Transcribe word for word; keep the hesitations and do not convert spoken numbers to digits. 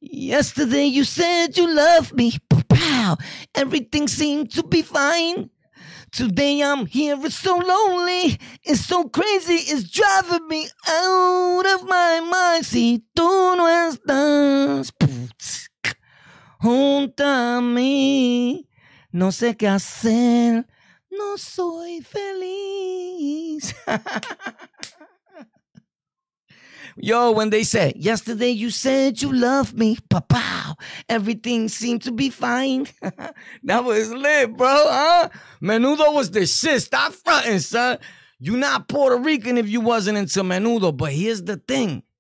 Yesterday you said you loved me. Pow, everything seemed to be fine. Today I'm here, it's so lonely, it's so crazy, it's driving me out of my mind. Si tú no estás junto a mí, no sé qué hacer, no soy feliz. Yo, when they say, yesterday you said you loved me, pa-pow, everything seemed to be fine. That was lit, bro, huh? Menudo was the shit. Stop fronting, son. You not Puerto Rican if you wasn't into menudo. But here's the thing.